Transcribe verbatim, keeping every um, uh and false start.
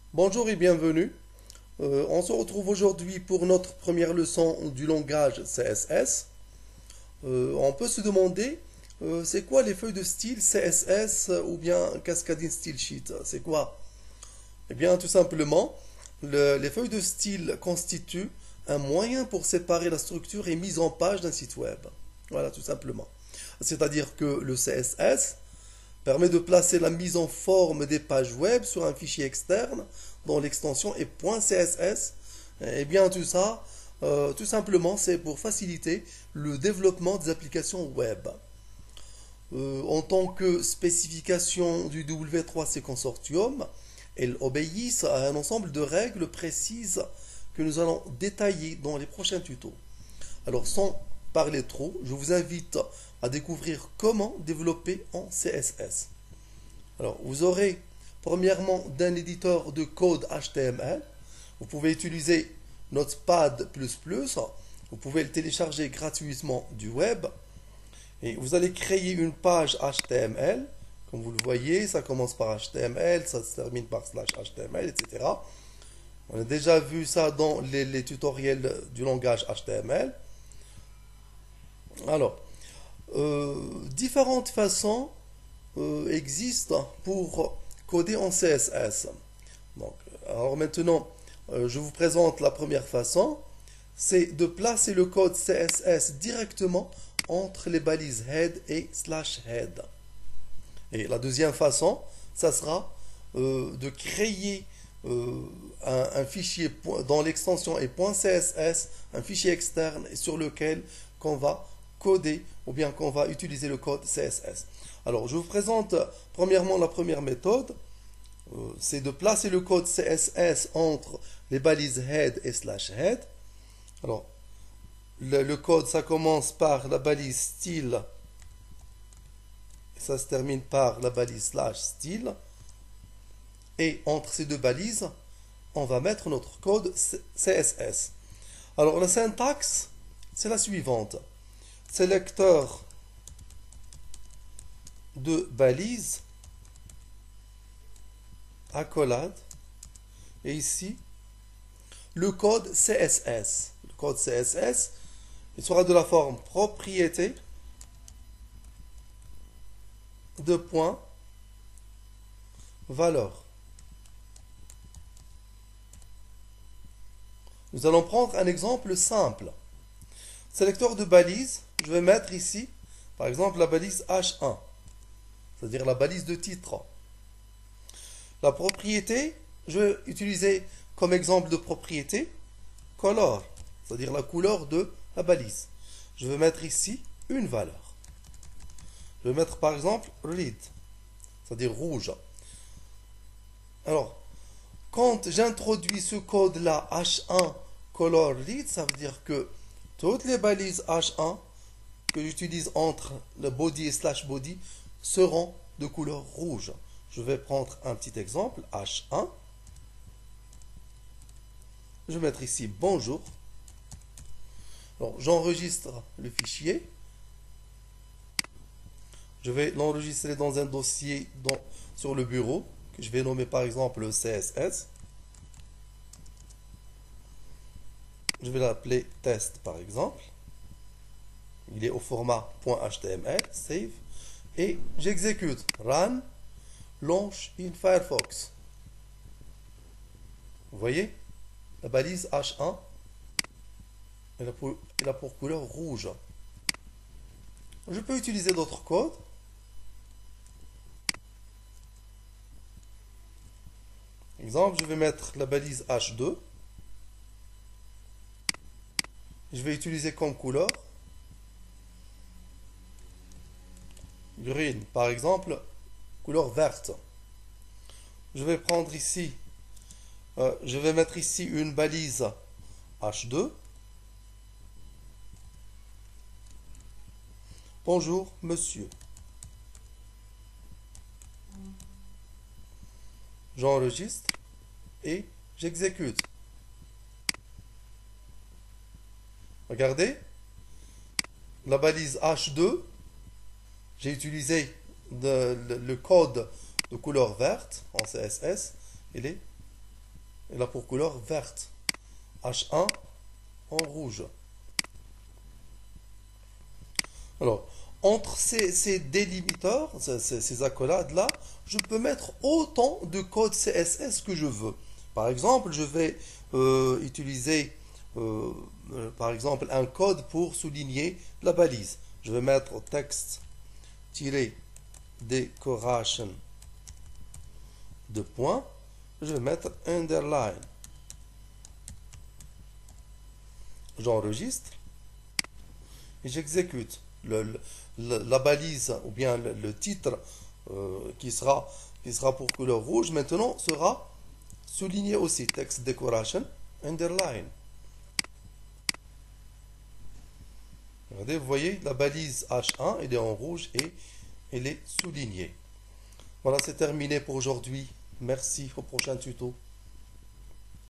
Bonjour et bienvenue. Euh, on se retrouve aujourd'hui pour notre première leçon du langage C S S. Euh, on peut se demander, euh, c'est quoi les feuilles de style C S S ou bien Cascading Style Sheet? C'est quoi? Eh bien, tout simplement, le- les feuilles de style constituent un moyen pour séparer la structure et mise en page d'un site web. Voilà, tout simplement. C'est-à-dire que le C S S permet de placer la mise en forme des pages web sur un fichier externe dont l'extension est .css. Et bien tout ça, euh, tout simplement, c'est pour faciliter le développement des applications web. Euh, en tant que spécification du W trois C consortium, elles obéissent à un ensemble de règles précises que nous allons détailler dans les prochains tutos. Alors sans parler trop, je vous invite à découvrir comment développer en C S S. Alors, vous aurez premièrement d'un éditeur de code H T M L. Vous pouvez utiliser Notepad plus plus. Vous pouvez le télécharger gratuitement du web. Et vous allez créer une page H T M L. Comme vous le voyez, ça commence par H T M L, ça se termine par slash H T M L, et cetera. On a déjà vu ça dans les, les tutoriels du langage H T M L. Alors, euh, différentes façons euh, existent pour coder en C S S. Donc, alors maintenant, euh, je vous présente la première façon, c'est de placer le code C S S directement entre les balises head et slash head. Et la deuxième façon, ça sera euh, de créer euh, un, un fichier dont l'extension est .css, un fichier externe sur lequel qu'on va coder ou bien qu'on va utiliser le code C S S. Alors, je vous présente premièrement la première méthode, euh, c'est de placer le code C S S entre les balises head et slash head. Alors, le, le code, ça commence par la balise style, et ça se termine par la balise slash style. Et entre ces deux balises, on va mettre notre code C S S. Alors, la syntaxe, c'est la suivante. Sélecteur de balise, accolade, et ici, le code C S S. Le code C S S, il sera de la forme propriété de point valeur. Nous allons prendre un exemple simple. Sélecteur de balise, je vais mettre ici, par exemple, la balise H un, c'est-à-dire la balise de titre. La propriété, je vais utiliser comme exemple de propriété color, c'est-à-dire la couleur de la balise. Je vais mettre ici une valeur. Je vais mettre par exemple red, c'est-à-dire rouge. Alors, quand j'introduis ce code-là H un color red, ça veut dire que toutes les balises H un que j'utilise entre le body et slash body seront de couleur rouge. Je vais prendre un petit exemple, H un. Je vais mettre ici bonjour. J'enregistre le fichier. Je vais l'enregistrer dans un dossier dans, sur le bureau, que je vais nommer par exemple C S S. Je vais l'appeler test par exemple. Il est au format .html, save. Et j'exécute run, launch in Firefox. Vous voyez, la balise H un, elle a pour, elle a pour couleur rouge. Je peux utiliser d'autres codes. Exemple, je vais mettre la balise H deux. Je vais utiliser comme couleur green, par exemple, couleur verte. Je vais prendre ici, euh, je vais mettre ici une balise H deux. Bonjour, monsieur. J'enregistre et j'exécute. Regardez, la balise H deux, j'ai utilisé de, le, le code de couleur verte en C S S, il est elle a pour couleur verte. H un en rouge. Alors, entre ces, ces délimiteurs, ces, ces- ces accolades-là, je peux mettre autant de codes C S S que je veux. Par exemple, je vais euh, utiliser, euh, euh, par exemple, un code pour souligner la balise. Je vais mettre texte-decoration de points. Je vais mettre underline. J'enregistre et j'exécute. Le- le- la balise ou bien le, le titre euh, qui sera, qui sera pour couleur rouge maintenant sera souligné aussi. Text decoration underline. Regardez, vous voyez la balise H un, elle est en rouge et elle est soulignée. Voilà, c'est terminé pour aujourd'hui. Merci, au prochain tuto.